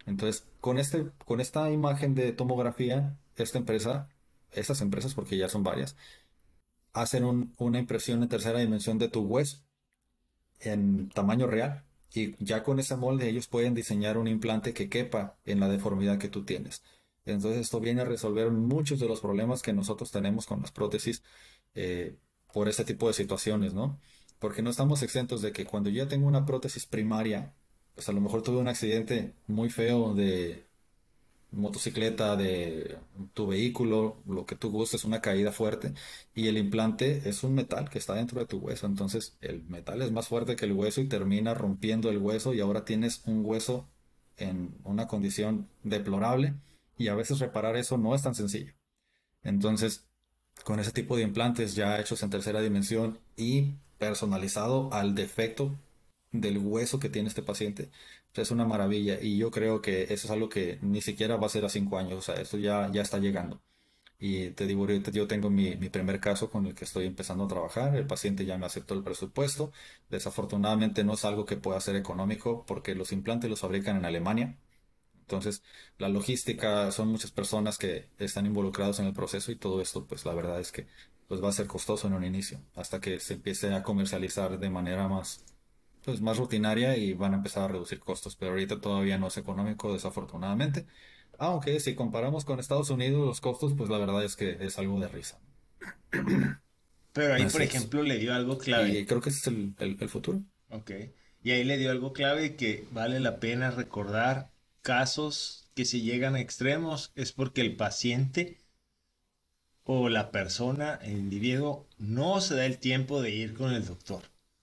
Entonces, con esta imagen de tomografía, estas empresas, porque ya son varias, hacen una impresión en tercera dimensión de tu hueso en tamaño real. Y ya con ese molde ellos pueden diseñar un implante que quepa en la deformidad que tú tienes. Entonces esto viene a resolver muchos de los problemas que nosotros tenemos con las prótesis eh, por este tipo de situaciones, ¿no? Porque no estamos exentos de que cuando yo ya tengo una prótesis primaria, pues a lo mejor tuve un accidente muy feo de motocicleta, de tu vehículo, lo que tú gustes, una caída fuerte, y el implante es un metal que está dentro de tu hueso, entonces el metal es más fuerte que el hueso y termina rompiendo el hueso y ahora tienes un hueso en una condición deplorable y a veces reparar eso no es tan sencillo. Entonces, con ese tipo de implantes ya hechos en tercera dimensión y personalizado al defecto del hueso que tiene este paciente, es una maravilla. Y yo creo que eso es algo que ni siquiera va a ser a 5 años, o sea, eso ya está llegando. Y te digo, ahorita yo tengo mi primer caso con el que estoy empezando a trabajar. El paciente ya me aceptó el presupuesto. Desafortunadamente no es algo que pueda ser económico porque los implantes los fabrican en Alemania. Entonces, la logística, son muchas personas que están involucrados en el proceso y todo esto, pues la verdad es que pues va a ser costoso en un inicio, hasta que se empiece a comercializar de manera más rutinaria y van a empezar a reducir costos. Pero ahorita todavía no es económico, desafortunadamente. Aunque si comparamos con Estados Unidos, los costos, pues la verdad es que es algo de risa.
Pero ahí, por
Así es.
ejemplo, le dio algo
Y
clave.
creo que ese es el futuro.
Ok. Y ahí le dio algo clave que vale la pena recordar casos que si llegan a extremos es porque el paciente o la persona, el individuo, no se da el tiempo de ir con el doctor.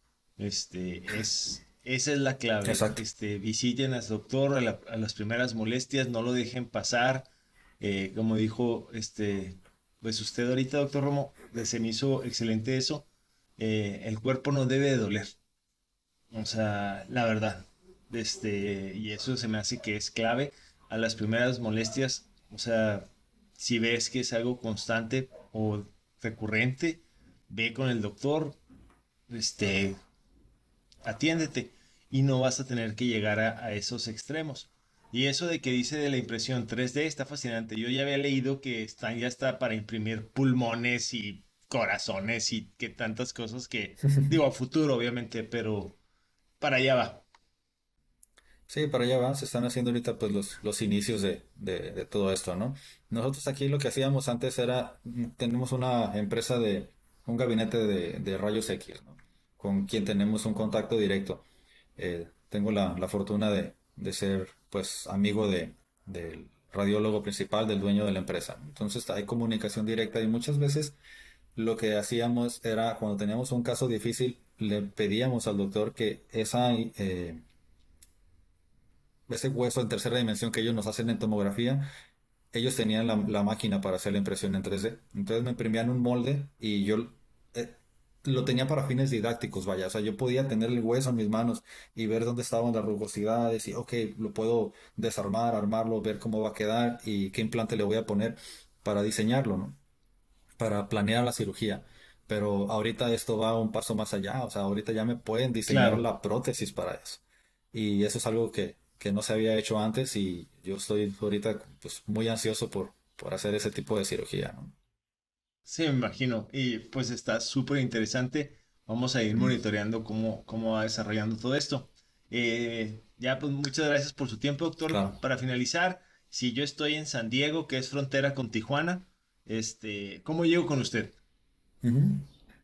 Esa es la clave.
Exacto.
Visiten al doctor a las primeras molestias, no lo dejen pasar. Como dijo, pues usted ahorita, doctor Romo, se me hizo excelente eso. El cuerpo no debe de doler. O sea, la verdad. Y eso se me hace que es clave a las primeras molestias. O sea, si ves que es algo constante o recurrente, ve con el doctor, este, atiéndete y no vas a tener que llegar a esos extremos. Y eso de que dice de la impresión 3D está fascinante. Yo ya había leído que están ya está para imprimir pulmones y corazones y que tantas cosas que, digo, a futuro obviamente, pero para allá va.
Sí, para allá va, se están haciendo ahorita pues los inicios de todo esto, ¿no? Nosotros aquí lo que hacíamos antes era, tenemos una empresa un gabinete de rayos X, ¿no? Con quien tenemos un contacto directo. Tengo la fortuna de ser pues amigo del radiólogo principal, del dueño de la empresa. Entonces hay comunicación directa y muchas veces lo que hacíamos era, cuando teníamos un caso difícil, le pedíamos al doctor que ese hueso en tercera dimensión que ellos nos hacen en tomografía, ellos tenían la máquina para hacer la impresión en 3D. Entonces me imprimían un molde y yo eh, lo tenía para fines didácticos, vaya. O sea, yo podía tener el hueso en mis manos y ver dónde estaban las rugosidades y, ok, lo puedo desarmar, armarlo, ver cómo va a quedar y qué implante le voy a poner para diseñarlo, ¿no? Para planear la cirugía. Pero ahorita esto va un paso más allá. O sea, ahorita ya me pueden diseñar
Claro.
la prótesis para eso. Y eso es algo que no se había hecho antes y yo estoy ahorita pues muy ansioso por hacer ese tipo de cirugía, ¿no?
Sí, me imagino. Y pues está súper interesante. Vamos a ir monitoreando cómo va desarrollando todo esto. Ya, pues muchas gracias por su tiempo, doctor.
Claro.
Para finalizar, si yo estoy en San Diego, que es frontera con Tijuana, ¿cómo llego con usted?
Ujú.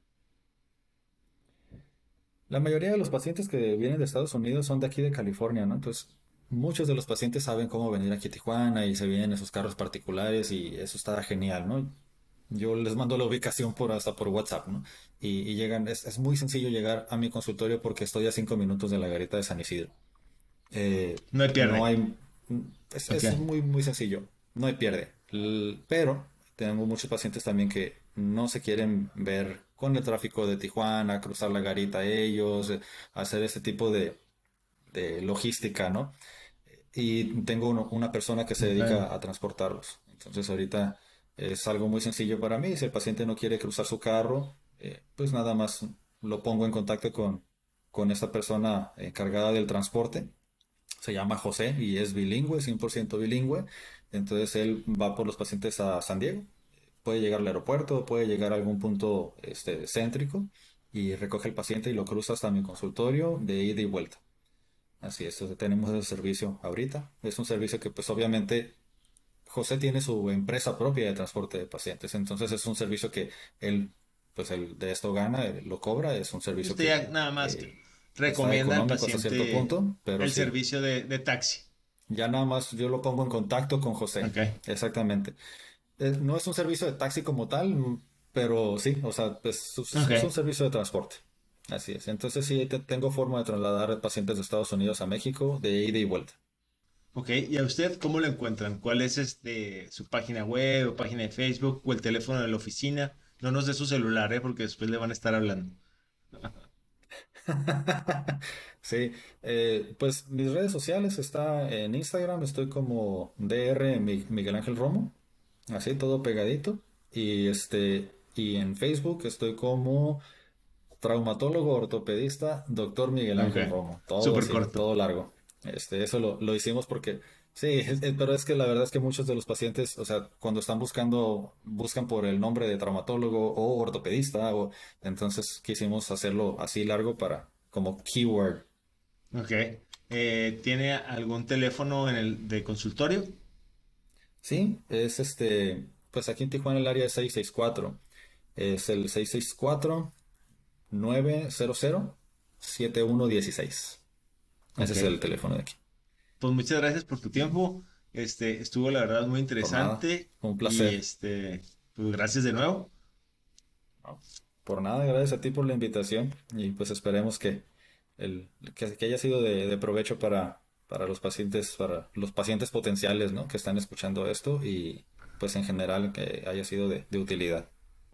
La mayoría de los pacientes que vienen de Estados Unidos son de aquí de California, ¿no? Entonces, muchos de los pacientes saben cómo venir aquí a Tijuana y se vienen en sus carros particulares y eso está genial, ¿no? Yo les mando la ubicación hasta por WhatsApp, ¿no? Y llegan, es muy sencillo llegar a mi consultorio porque estoy a 5 minutos de la garita de San Isidro.
No hay
No
pierde.
hay,
Ok.
es muy, muy sencillo, no hay pierde. Pero tengo muchos pacientes también que no se quieren ver con el tráfico de Tijuana, cruzar la garita ellos, hacer ese tipo de logística, ¿no? Y tengo una persona que se
Ok.
dedica a transportarlos. Entonces ahorita es algo muy sencillo para mí. Si el paciente no quiere cruzar su carro, pues nada más lo pongo en contacto con esta persona encargada del transporte Se llama José y es bilingüe, 100% bilingüe. Entonces él va por los pacientes a San Diego. Puede llegar al aeropuerto, puede llegar a algún punto céntrico y recoge el paciente y lo cruza hasta mi consultorio de ida y vuelta. Así es, o sea, tenemos ese servicio ahorita. Es un servicio que pues obviamente José tiene su empresa propia de transporte de pacientes. Entonces es un servicio que él, pues él de esto gana, él lo cobra. Es un servicio
Usted
que
ya nada más
está
recomienda al
económico hasta cierto
paciente
punto, pero
el
sí.
servicio de taxi.
Ya nada más yo lo pongo en contacto con José.
Ok,
Exactamente. No es un servicio de taxi como tal, pero sí, o sea, pues
ok,
es un servicio de transporte. Así es. Entonces sí, tengo forma de trasladar pacientes de Estados Unidos a México de ida y vuelta.
ok. ¿Y a usted cómo lo encuentran? ¿Cuál es su página web o página de Facebook o el teléfono de la oficina? No nos dé su celular, ¿eh? Porque después le van a estar hablando.
Sí, pues mis redes sociales está en Instagram, estoy como DR Miguel Ángel Romo, así todo pegadito. Y en Facebook estoy como traumatólogo ortopedista, doctor Miguel
Ok,
Ángel Romo. Todo
súper
así,
corto.
todo largo. Eso lo hicimos porque, sí, pero es que la verdad es que muchos de los pacientes, o sea, cuando están buscan por el nombre de traumatólogo o ortopedista, entonces quisimos hacerlo así largo para, como keyword.
Ok. ¿Tiene algún teléfono de consultorio?
Sí, pues aquí en Tijuana el área es 664. Es el 664-900-7116. Ese
Ok.
es el teléfono de aquí.
Pues muchas gracias por tu tiempo. Estuvo la verdad muy
Por nada,
interesante
un
y
placer.
pues gracias de nuevo.
No, por nada, gracias a ti por la invitación y pues esperemos que haya sido de provecho para los pacientes potenciales, ¿no? Que están escuchando esto y pues en general que haya sido de utilidad.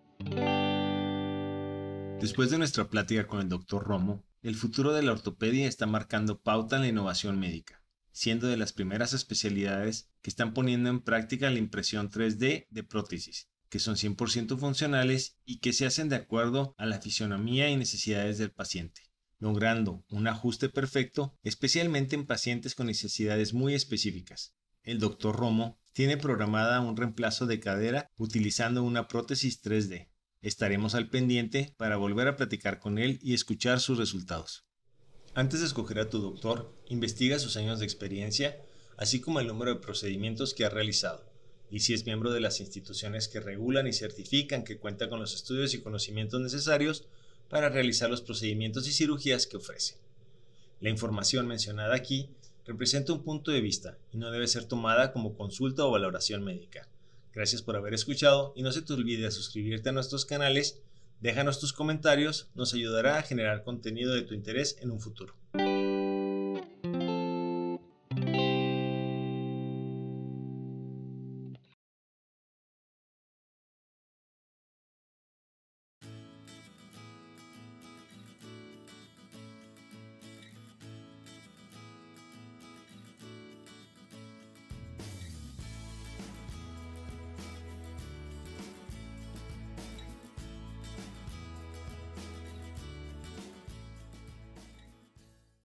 Después de nuestra plática con el doctor Romo, el futuro de la ortopedia está marcando pauta en la innovación médica, siendo de las primeras especialidades que están poniendo en práctica la impresión 3D de prótesis, que son 100% funcionales y que se hacen de acuerdo a la fisionomía y necesidades del paciente, logrando un ajuste perfecto, especialmente en pacientes con necesidades muy específicas. El doctor Romo tiene programada un reemplazo de cadera utilizando una prótesis 3D. Estaremos al pendiente para volver a platicar con él y escuchar sus resultados. Antes de escoger a tu doctor, investiga sus años de experiencia, así como el número de procedimientos que ha realizado, y si es miembro de las instituciones que regulan y certifican que cuenta con los estudios y conocimientos necesarios para realizar los procedimientos y cirugías que ofrece. La información mencionada aquí representa un punto de vista y no debe ser tomada como consulta o valoración médica. Gracias por haber escuchado y no se te olvide suscribirte a nuestros canales, déjanos tus comentarios, nos ayudará a generar contenido de tu interés en un futuro.